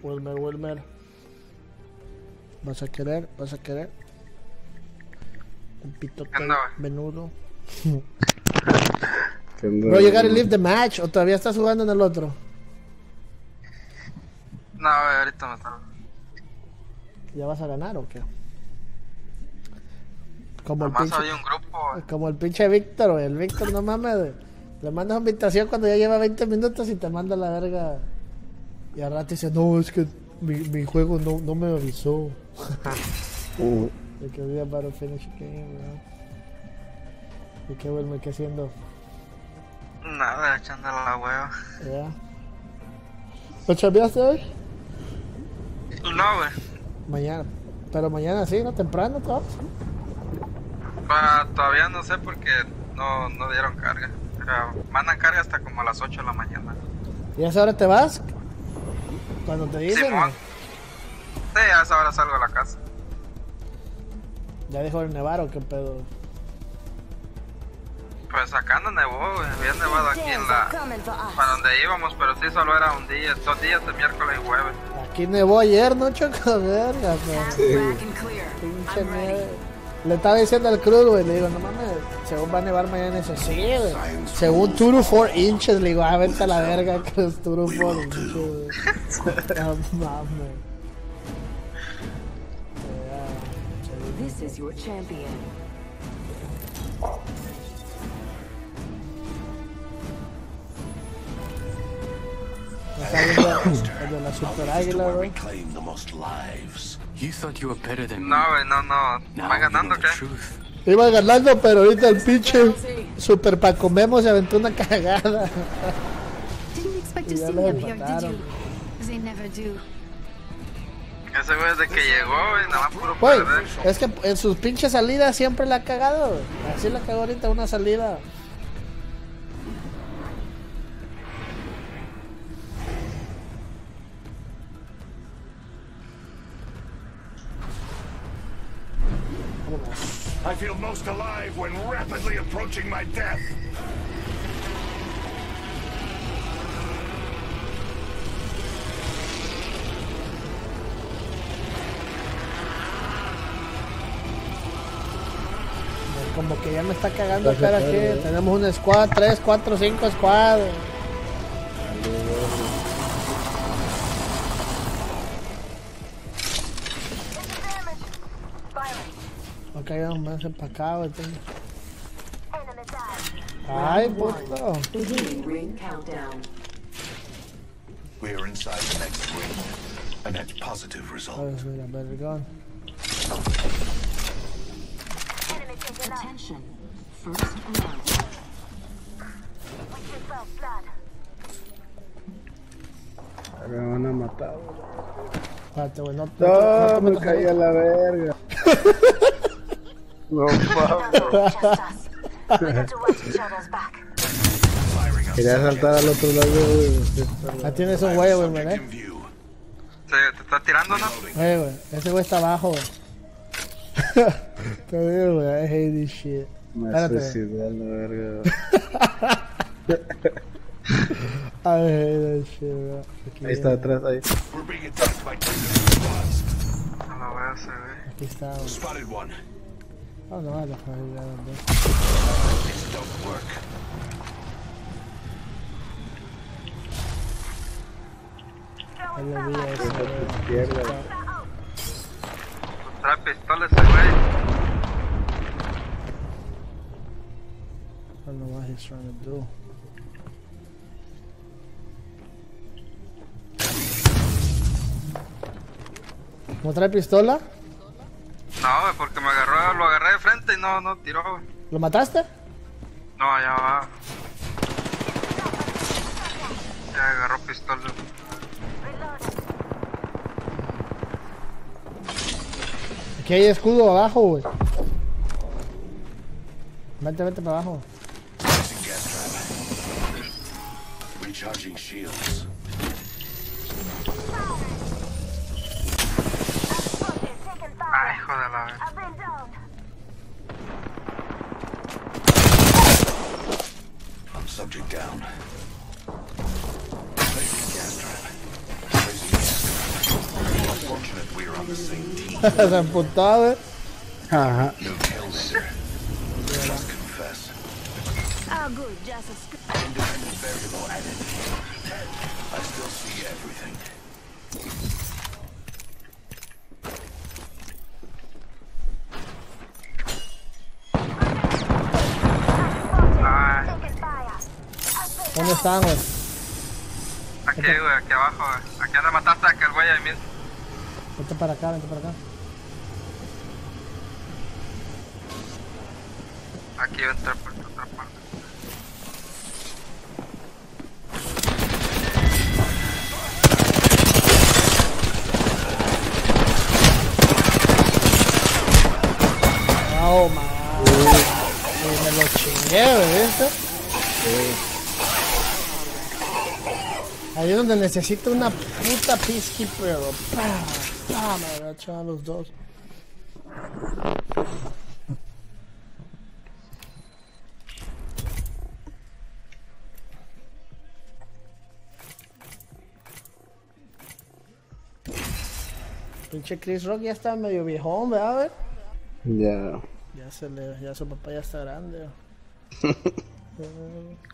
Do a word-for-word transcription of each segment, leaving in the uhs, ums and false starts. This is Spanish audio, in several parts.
Wilmer, Wilmer. ¿Vas a querer? ¿Vas a querer? Un pito menudo. Bro, you gotta leave the match. ¿O todavía estás jugando en el otro? No, ahorita me está. ¿Ya vas a ganar o qué? Como Nomás el pinche, hay un grupo. como el pinche Víctor, güey. El Víctor, no mames, güey. Le mandas invitación cuando ya lleva veinte minutos y te manda la verga. Y al rato dice, no, es que mi, mi juego no, no me avisó. Uh. De que había para finish game, ¿no? ¿Y qué vuelve que haciendo? Nada, echándole la hueva. ¿Ya? ¿Lo chambeaste hoy? No, güey. Mañana. Pero mañana sí, ¿no? Temprano, ¿trabajas? Ah, todavía no sé porque no, no dieron carga. Pero mandan carga hasta como a las ocho de la mañana. ¿Y a esa hora te vas? Cuando te dicen. Simón. Sí, a esa hora salgo a la casa. ¿Ya dejó de nevar o qué pedo? Pues acá no nevó, güey. Había nevado aquí en la... para donde íbamos, pero sí solo era un día, dos días de miércoles y jueves. Aquí nevó ayer, ¿no, Choco? Verga, pues. Sí. Pinche nieve. Le estaba diciendo al Cruz, güey, le digo, no mames, según va a nevar mañana, eso sí, güey. Según two to four inches, le digo, ah, vente a la verga, Cruz, two to four inches, güey. No mames. This is your champion. El de la super águila, güey. You thought you were better than me. No, güey, no, no. ¿Van ganando qué? Iba ganando, pero ahorita el pinche Super Paco Memo se aventó una cagada. Y ya lo empataron. Ese güey desde que llegó, güey, nada más puro Güey, perder. es que en sus pinches salidas siempre la ha cagado, güey. Así la cagó ahorita una salida. I feel most alive when rapidly approaching my death. Como que ya me está cagando acá aquí. Tenemos un squad, tres, cuatro, cinco squad. Ok, vamos más empacado. Ay, puto. We are inside the next ring. A net positive result. Oh, mira, better gone. Attention. First round. Me van a matar. Espérate, güey, no, No, no, no, me no, caí a la verga. No, vamos. Quería saltar al otro lado, güey. Ahí tienes un güey, güey, ¿verdad? ¿Te, ¿Te está tirando, no? Güey, güey, ese güey está abajo, güey. Te digo, güey, I hate this shit. Me suicidé a la verga. I hate this shit, güey. Ahí está atrás, ahí. No lo veo ese, güey. Aquí está, güey. Spotted one. Oh, no, a la familia, güey. This don't work. Ahí lo vi a ese, güey. Izquierda. Trae pistola ese güey. I don't know what he's trying to do. ¿No trae pistola? No, güey, porque me agarró, lo agarré de frente y no, no tiró, güey. ¿Lo mataste? No, ya va. Ya agarró pistola. Aquí hay escudo abajo, güey. Vente, vente para abajo. Recharging shields. Ay, hijo de la vez. Subject down. Placing gas trap. Placing gas trap. Se emputó, güey. Ajá. No kill leader. Just confess. Oh, good, just a sc- Independent variable added. I still see everything. Ay, ¿Dónde están, güey? aquí, güey, aquí abajo, güey. Aquí anda mataste a aquel güey ahí mismo. Vete para acá, vete para acá. Aquí va a entrar por otra parte. Oh, man. Y me lo chingué, güey, ¿viste? Ahí es donde necesito una puta peacekeeper. ¡Pah! ¡Pah! Me voy a echar a los dos. Pinche Chris Rock ya está medio viejón, ¿verdad? Ya. Ya se le, ya su papá ya está grande. Eh,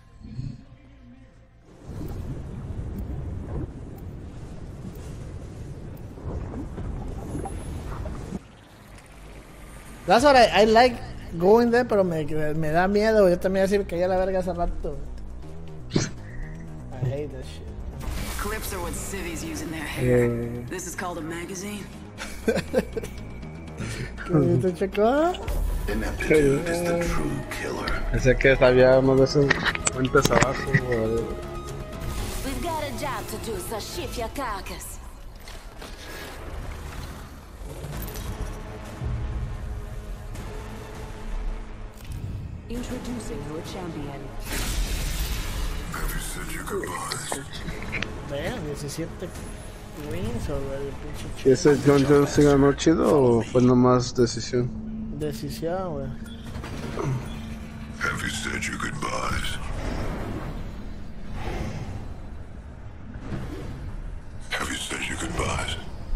That's what I, I like going there, pero me, me da miedo. Yo también así me caía la verga hace rato. I hate that shit. Clips are what civvies use in their hair. Eh, This is called a magazine. ¿Qué viste, Checo? Ineptitude is the true killer. pensé que sabíamos de esos puentes abajo. O... We've got a job to do, so shift your carcass. Introducing your champion. Vean, diecisiete wins already, pinche ¿Y chido. ese John Jones sí ganó chido o fue nomás decisión? Decisión, güey. Have you said your goodbyes? Have you said your goodbyes?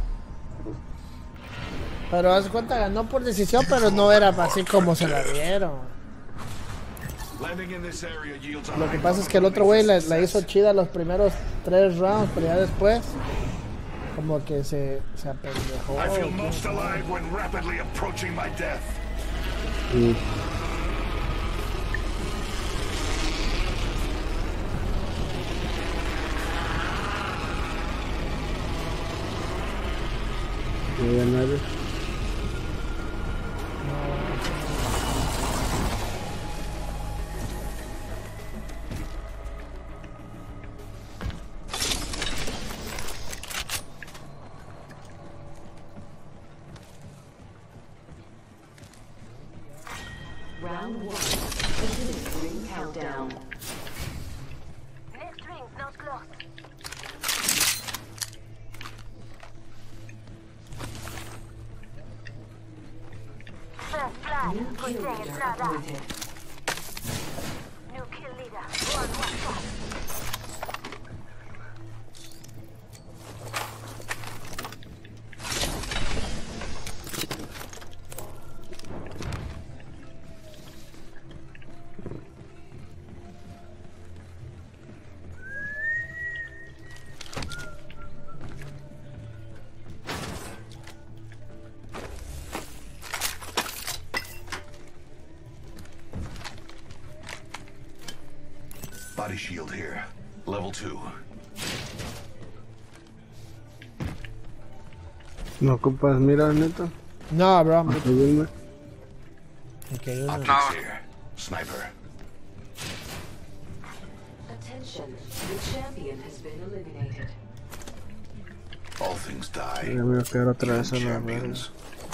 Pero haz cuenta, ganó por decisión, pero no era así como se la dieron. Landing in this area yields a Lo que pasa es que el otro güey la, la hizo chida los primeros tres rounds, pero ya después como que se, se apendejó. I feel ¿Quién most sabe? alive when rapidly approaching my death. Mm. nueve nueve. Round one. Beginning ring countdown. Next ring, not close. First blood, New Jose kill leader Estrada. appointed. New kill leader, one one shot. Body shield here. Level two. ¿No ocupas mira, neta? No, bro. Ayúdame. Ok, uno. Optics here. Sniper. Attention. The champion has been eliminated. All things die. Ya me voy a quedar otra vez a la verga. Champions.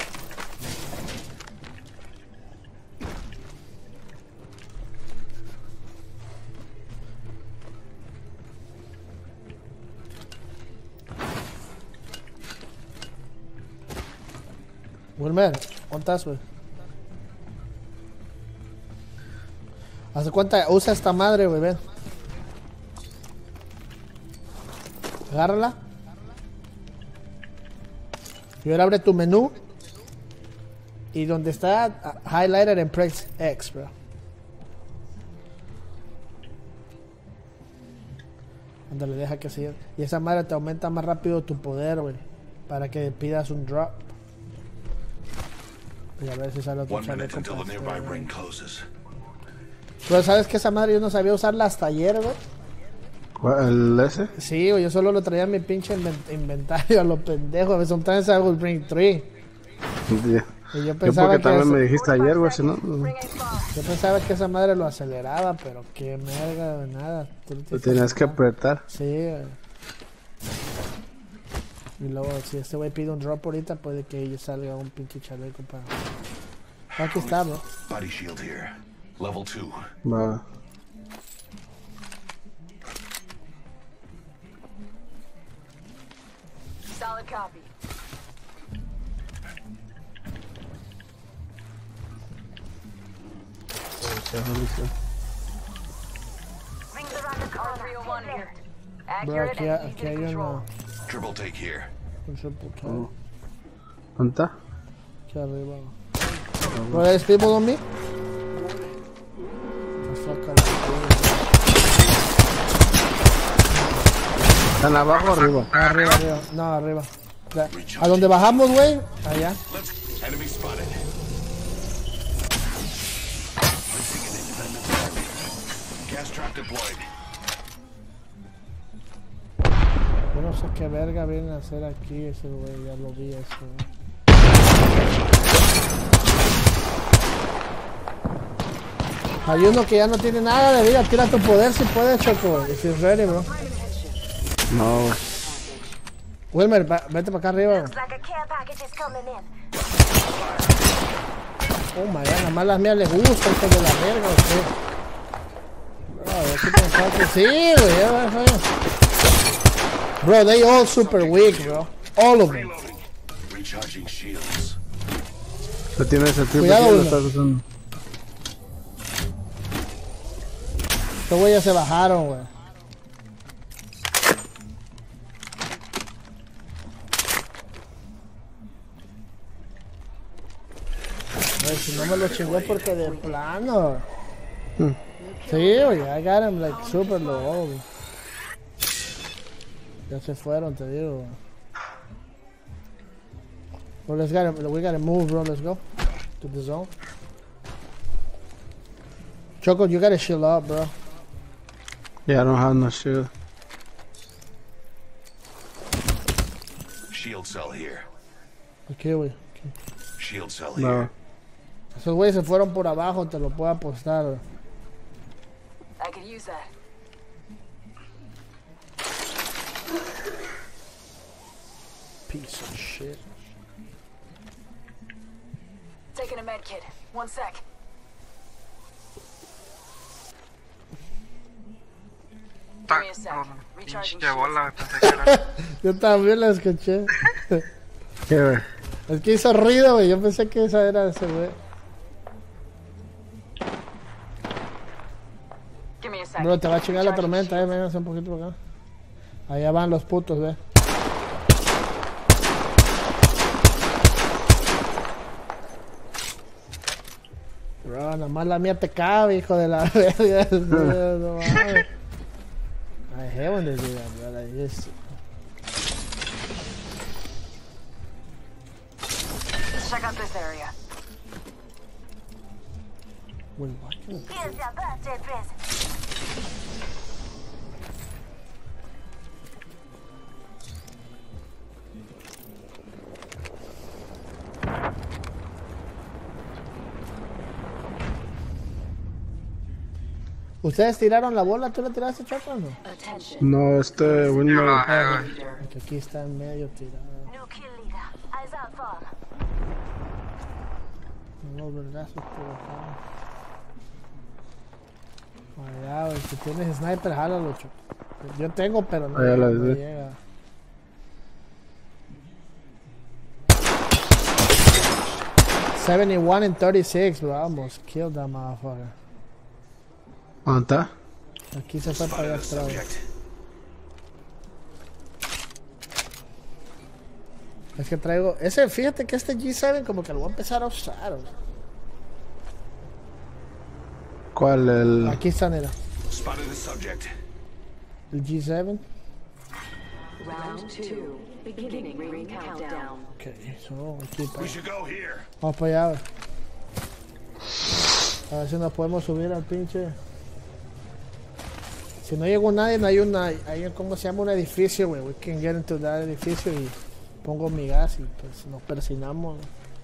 Wilmer, ¿dónde estás, güey? Haz cuenta, usa esta madre, güey, ven. Agárrala. Y ahora abre tu menú. Y donde está uh, highlighted en press X, bro. Ándale, deja que siga. Y esa madre te aumenta más rápido tu poder, güey. Para que pidas un drop. Y a ver si sale otro chaleco. Pero sabes que esa madre yo no sabía usarla hasta ayer, güey. ¿El ese? Sí, güey, yo solo lo traía en mi pinche invent inventario a los pendejos. A veces sometimes I will bring three. Yeah. Y yo pensaba yo porque que también eso, me dijiste ayer, güey, si no... yo pensaba que esa madre lo aceleraba, pero qué merga, güey, nada. Lo tenías que apretar. Sí, güey. Y luego, si este güey pide un drop ahorita, puede que ella salga un pinche chaleco para... Aquí está, bro. Body shield here. Level two. Va. Solid copy. Bro, aquí, aquí hay uno. Triple take here. Un triple take. ¿Dónde está? Aquí arriba. Bro, there's people on me? ¿Están abajo o arriba? Arriba, arriba. No, arriba. A donde bajamos, güey. Allá. Enemy spotted. Gas trap deployed. Yo no sé qué verga viene a hacer aquí ese güey. Ya lo vi eso, güey. Hay uno que ya no tiene nada de vida. Tira tu poder si puedes, Choco. If you're ready, bro. No, güey. Wilmer, vete para acá arriba. Oh my god, nada más las mías les gusta esto de la verga, bro. Yo sí pensaba que sí, güey. Ya, ya, ya. Bro, they all super weak, bro. All of them. Recharging shields. ¿Lo tienes el triple Cuidado, kill o lo uno. estás usando? Estos güeyes se bajaron, güey. Güey, si no me lo chingó porque de plano. Hmm. Sí, güey, I got him like super low, güey. Ya se fueron, te digo. Bro, let's get him. We gotta move, bro. Let's go to the zone. Choco, you gotta chill up, bro. Yeah, I don't have no shield. Shield cell here. Aquí, güey. Shield cell No. here. Esos güeyes se fueron por abajo, te lo puedo apostar, güey. I could use that. Piece of shit. Taking a med kit. One sec. Give me a sec. Recharging Pinche bola, shields. pensé que era. Yo también la escuché. ¿Qué, güey? Es que hizo ruido, güey. Yo pensé que esa era ese güey. Give me a sec. Bro, te va a chingar la Recharging tormenta, eh. shields. Vénganse un poquito por acá. Allá van los putos, ve. Bro, nada más la mía te cabe, hijo de la verga. No mames. I hate when they do that, bro. Like, just... Let's check out this area. Wait, what? Here's your birthday present. ¿Ustedes tiraron la bola? ¿Tú la tiraste, Choco, o no? No, este Yo Wilmer. la bajé, güey. Porque aquí está en medio tirado. New kill leader. Eyes out for him. Unos vergazos por acá. Allá, güey. Si tienes sniper, jálalo, Choco. Yo tengo, pero no, Allá la no vi. llega. seventy-one and thirty-six, bro. I almost killed that motherfucker. ¿Dónde está? Aquí se fue para allá atrás. Es que traigo... Ese, fíjate que este G siete como que lo voy a empezar a usar. O sea. ¿Cuál? El... Aquí está, nena. Spotted the subject. El G siete. Round two. Beginning ring countdown. Ok, eso, aquí para We should go here. Vamos para allá, güey. A ver si nos podemos subir al pinche. Si no llegó nadie, no hay una. Hay, ¿cómo se llama? Un edificio, güey. We can get into that edificio y pongo mi gas y pues nos persinamos.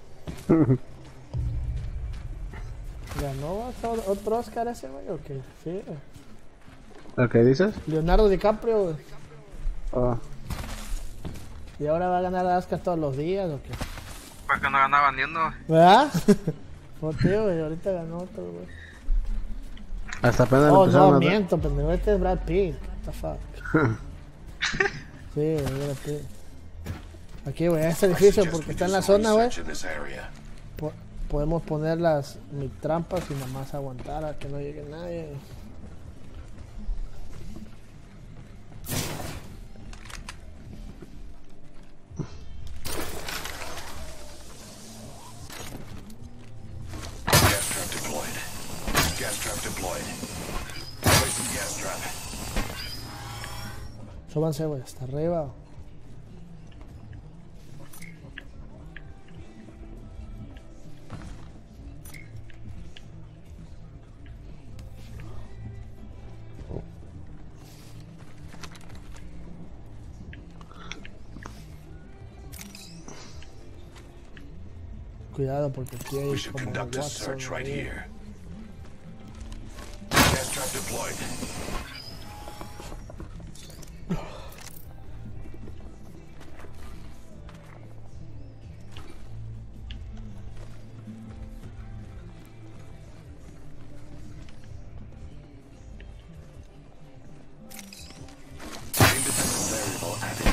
¿Ganó otro, otro Oscar ese, güey? ¿O qué? Sí. ¿Lo que dices? Leonardo DiCaprio, güey. Oh. ¿Y ahora va a ganar Oscar todos los días o qué? Pues que no ganaban ni uno. ¿Verdad? Oh, tío, güey, ahorita ganó otro, güey. Hasta apenas Oh, empezaron no, a ver. miento, pendejo. Este es Brad Pitt. What the fuck. Sí, güey, Brad Pitt. Aquí, güey, este edificio, porque está en la zona, güey. In this area. Po podemos poner las mis trampas y nada más aguantar a que no llegue nadie. Gas trap deployed. Gas trap deployed. Placing gas trap. Súbanse, güey, hasta arriba. Cuidado porque aquí hay We should como conduct a Watson, search right güey. here. Gas trap deployed. Independent variable added.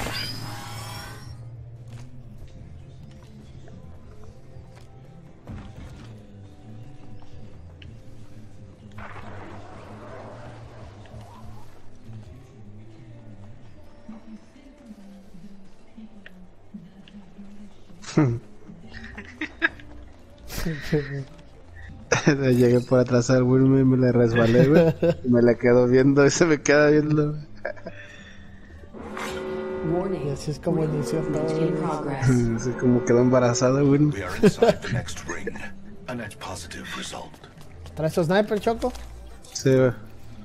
Llegué por atrás al Wilmer y me le resbalé, güey. Y me la quedo viendo y se me queda viendo, güey. Y Warning. así es como inició todo. In güey. progress. Así como quedó embarazada, güey. We are inside the next ring. A net positive result. ¿Traes tu sniper, Choco? Sí, güey.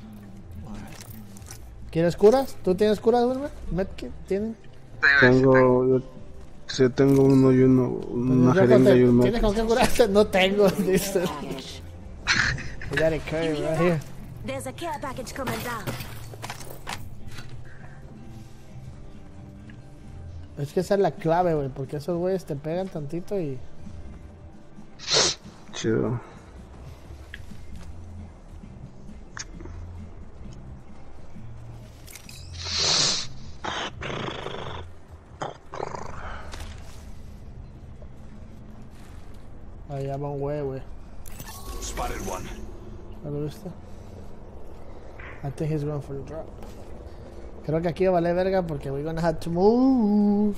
¿Quieres curas? ¿Tú tienes curas, Wilmer? ¿Medkit? ¿Tienen? Sí, güey, sí tengo. Tengo... Yo, sí, tengo uno y uno. Una Yo jeringa y un ¿Tienes con metro. qué curarte? No tengo, dice. Package. We got it carry right here. There's a care package coming down. Es que esa es la clave, güey, porque esos güeyes te pegan tantito y... Chido. Allá va un güey, güey. Spotted one. ¿Ya lo viste? I think he's going for the drop. Creo que aquí va a valer verga porque we're gonna have to move.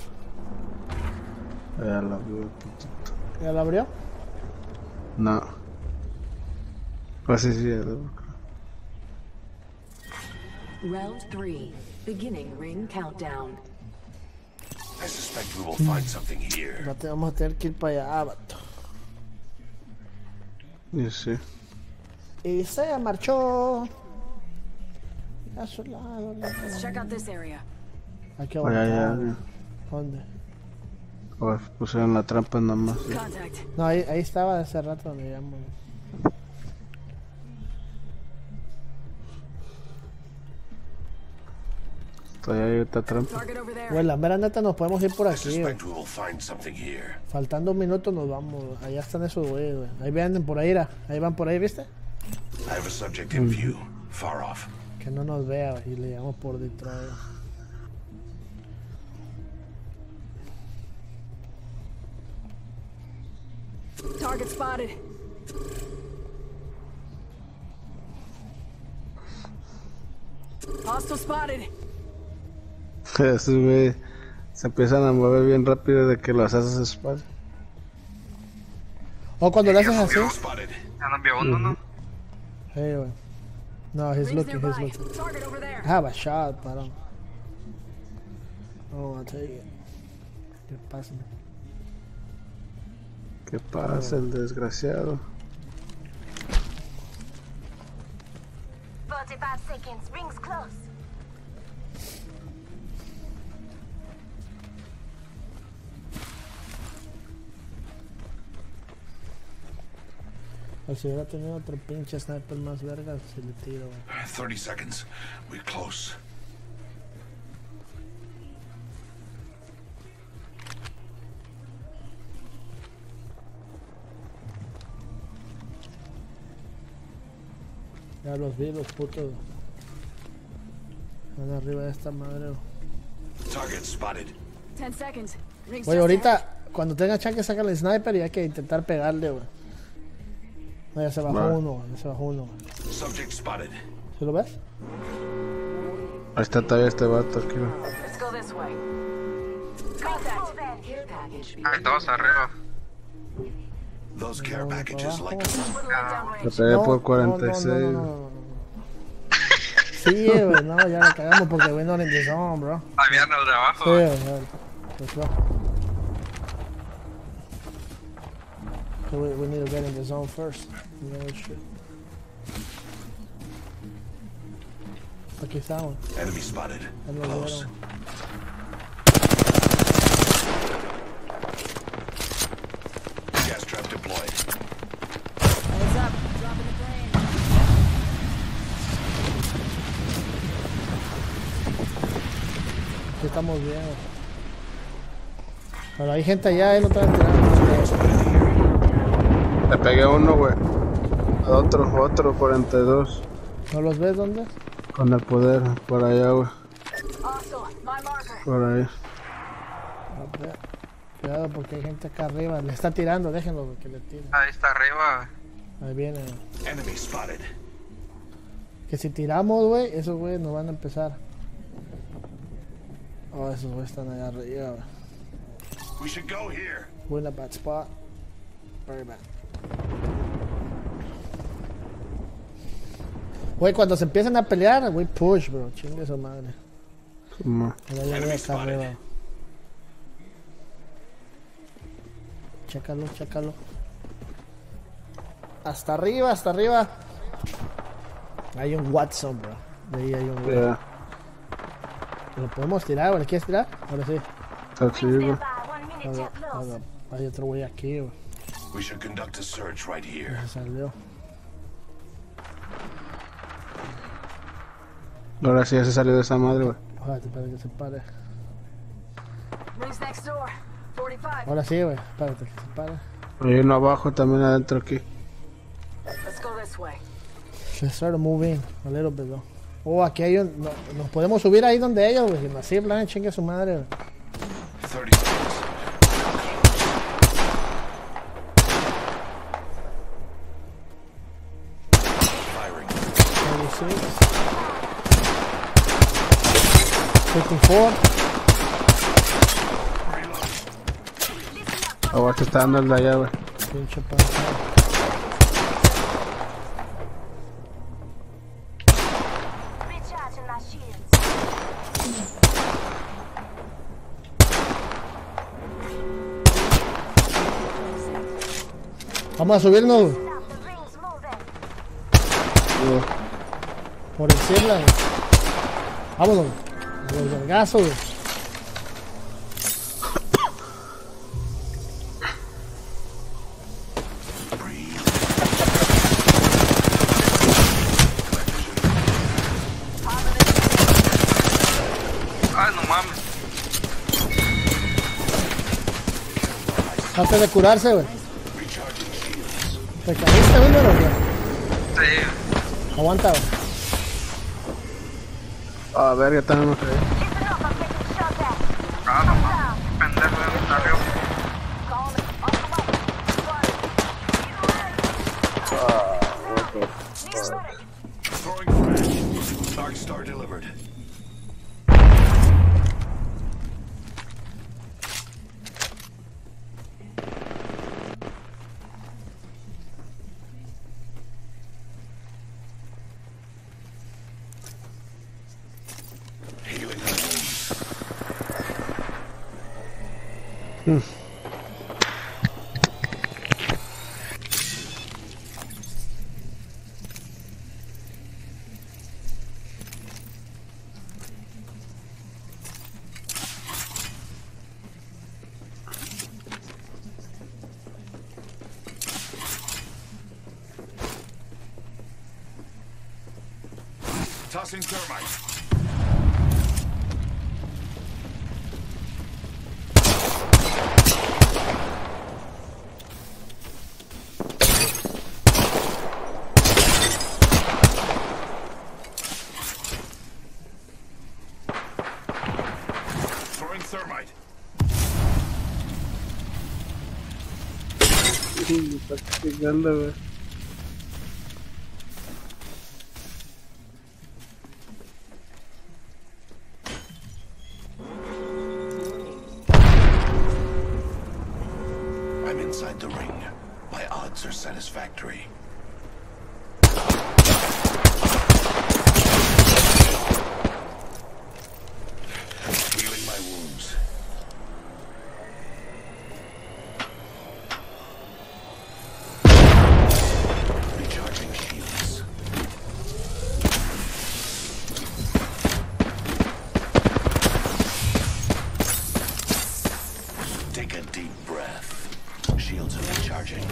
Ya la veo. ¿Ya lo abrió? No. Pues sí, sí, ya lo- Round three. Beginning ring countdown. I suspect we will find something here. No te vamos a tener que ir para allá, vato. Y sí. Y se marchó. A su lado. Let's check out this area. Hay que Allá, aguantar. allá, güey. allá. ¿Dónde? Oh, pusieron la trampa nada más. Sí. Contact. No, ahí, ahí estaba hace rato donde llegamos. Todavía hay otra trampa. Target over there. Güey, la mera neta nos podemos ir por I aquí, güey. suspect we will find something here. Faltando un minuto nos vamos, güey. Allá están esos güeyes, güey. Ahí vienen por ahí, ira. Ahí van por ahí, ¿viste? I have a subject in view. Far off. Que no nos vea, güey. Y le llegamos por detrás. Target spotted. Hostile spotted. Esos güey Se empiezan a mover bien rápido de que los haces espacio. O cuando le haces así. Spotted. Ya no vio uno, ¿no? Hey, güey. No, he's Rings looking, he's nearby. looking. Target over there. I have a shot, but I don't. Oh, I'll take it. ¿Qué pasa? ¿Qué pasa, el desgraciado? forty-five seconds. Rings close. O si hubiera tenido otro pinche sniper más verga, se le tiro, güey. thirty seconds. We're close. Ya los vi, los putos. Están arriba de esta madre, güey. Target spotted. Ten seconds. Rings Oye, just ahorita, cuando tenga chance, saca el sniper y hay que intentar pegarle, güey. No, ya se bajó Vale. uno, güey. Ya se bajó uno, güey. Subject spotted. ¿Sí lo ves? Ahí está todavía este vato aquí, güey. ahead. Let's go this way. Contact. Care package being Hay dos arriba. Those care packages like We're laying down Le range. pegué No, por no, cuarenta y no, seis. no, no, no, no, no, no. Sí, güey, no, ya la cagamos porque we're not in the zone, bro. Había en el de abajo. Sí, güey. güey, ya. Let's go. So we, we need to get in the zone first. You know, shit. Aquí estamos. enemy spotted. Ya lo Close. vieron. Gas trap deployed. Heads up. Dropping the plane. Aquí estamos bien, güey. Pero hay gente allá, él no está tirando. Le pegué a uno, güey. A otro, otro, cuarenta y dos. ¿No los ves dónde? Con el poder, por allá, güey. Hostile. My marker. Por ahí. A ver. Cuidado porque hay gente acá arriba. Le está tirando, déjenlo güey, que le tire. Ahí está arriba. Ahí viene. Güey. Enemy spotted. Que si tiramos, güey, esos güeyes nos van a empezar. Oh, esos güeyes están allá arriba, güey. We should go here. We're in a bad spot. Very bad. Güey, cuando se empiezan a pelear, güey, push, bro. Chingue su madre. Suma. Mira, yo voy acá arriba. Chécalo, chécalo. Hasta arriba, hasta arriba. Hay un Watson, bro. De ahí hay un güey. Ya. Lo podemos tirar, güey. ¿Le quieres tirar? Ahora sí. Está chido. Stand by. One minute Ahora, till close. ahora. Hay otro güey aquí, güey. We should conduct a search right here. Se salió. Ahora sí ya se salió de esa madre, güey. Ojalá, espérate que se pare. Rings next door. forty-five. Ahora sí, güey. Espérate que se pare. Hay uno abajo también adentro aquí. Let's go this way. Let's start moving a little bit, though. Oh, aquí hay un... No, nos podemos subir ahí donde ellos, güey. Así, en plan, chingue su madre, güey. thirty seconds. Firing. thirty-six. fifty-four. Ahora te está dando el de allá, güey. Pinche panza. Recharging my shields. Vamos a subirnos, güey. Stop the rings moving. Por encima, güey. Vámonos, güey. Los vergazos, güey. Ay, no mames. Antes de curarse, güey. ¿Te caíste, güey, o qué? Sí. Aguanta, güey. A ver, ya también me caí. Listen up. I'm getting shot at. Ah, no mames. Pendejo de un arriba. Call it. On the way. Sorry. Throwing frag. Dark Star delivered. Tossing thermite. Throwing thermite. Me está pegando, güey. I'm inside the ring. My odds are satisfactory. Healing my wounds. Recharging shields. Take a deep breath. Shields are recharging.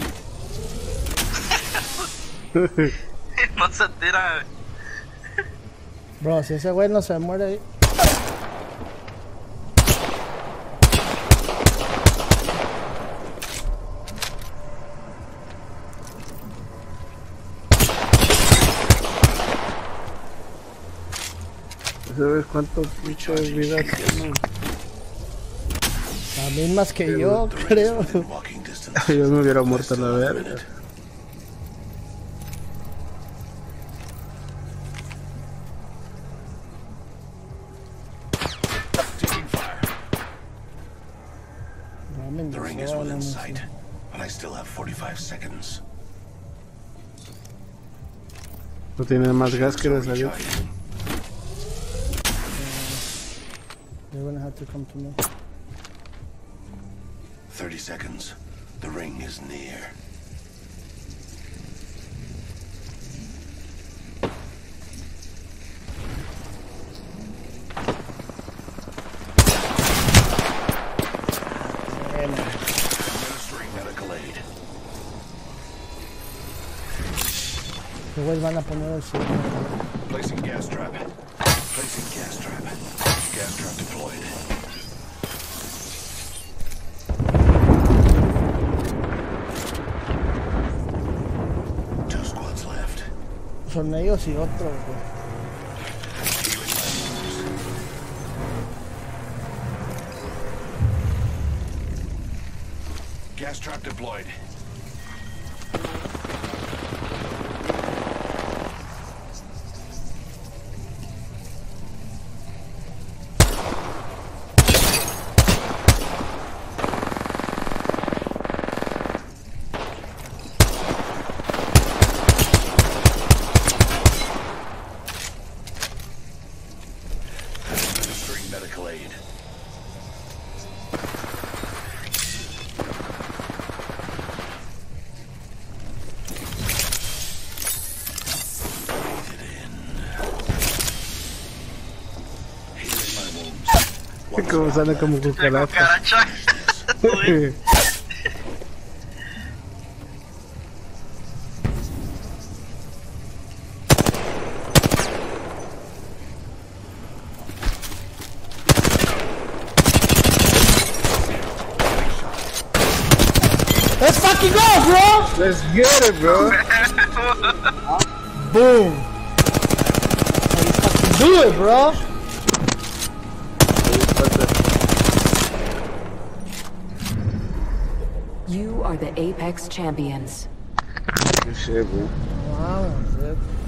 No se tira. Bro, si ese güey no se muere ahí. ¿Sabes cuánto pinche vida tiene? Las mismas que yo, creo. Yo me hubiera muerto a la verga. Taking fire. No me The ring is inició, within no sight, sé. but I still have forty-five seconds. No tiene más gas que de Shields are salir. recharging. You're gonna have to come to me. Thirty seconds. The ring is near. Administering medical aid. Que güey van a poner el cielo. Placing gas trap. Placing gas trap. Gas trap deployed. Two squads left. Son ellos y otros, güey. Healing my wounds. Gas trap deployed. Administering medical aid. Breathe it in. Healing my wounds. Como sale como cucaracha. Cucaracha. Uy. Let's fucking go, bro! Let's get it, bro. Boom! Let's fucking do it, bro! You are the Apex champions. Good shit, bro. Wow, dude.